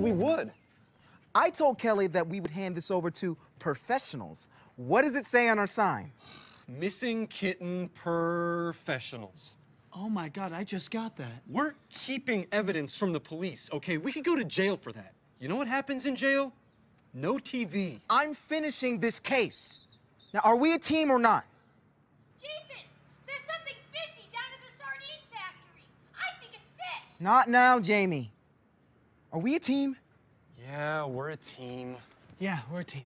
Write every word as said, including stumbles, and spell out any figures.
we would. I told Kelly that we would hand this over to professionals. What does it say on our sign? Missing kitten professionals. Oh my God, I just got that. We're keeping evidence from the police, okay? We could go to jail for that. You know what happens in jail? No T V. I'm finishing this case. Now, are we a team or not? Jason, there's something fishy down at the sardine factory. I think it's fish. Not now, Jamie. Are we a team? Yeah, we're a team. Yeah, we're a team.